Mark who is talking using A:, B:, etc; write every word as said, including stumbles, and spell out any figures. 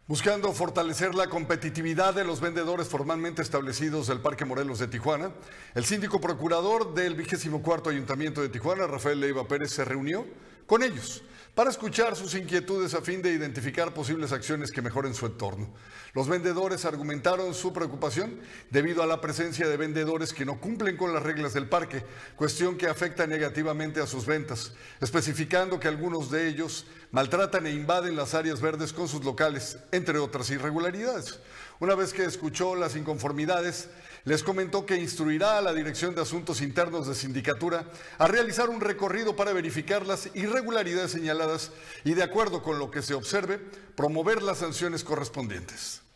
A: Buscando fortalecer la competitividad de los vendedores formalmente establecidos del Parque Morelos de Tijuana, el síndico procurador del vigésimo cuarto Ayuntamiento de Tijuana, Rafael Leiva Pérez, se reunió con ellos para escuchar sus inquietudes a fin de identificar posibles acciones que mejoren su entorno. Los vendedores argumentaron su preocupación debido a la presencia de vendedores que no cumplen con las reglas del parque, cuestión que afecta negativamente a sus ventas, especificando que algunos de ellos maltratan e invaden las áreas verdes con sus locales, entre otras irregularidades. Una vez que escuchó las inconformidades, les comentó que instruirá a la Dirección de Asuntos Internos de Sindicatura a realizar un recorrido para verificar las irregularidades señaladas y, de acuerdo con lo que se observe, promover las sanciones correspondientes.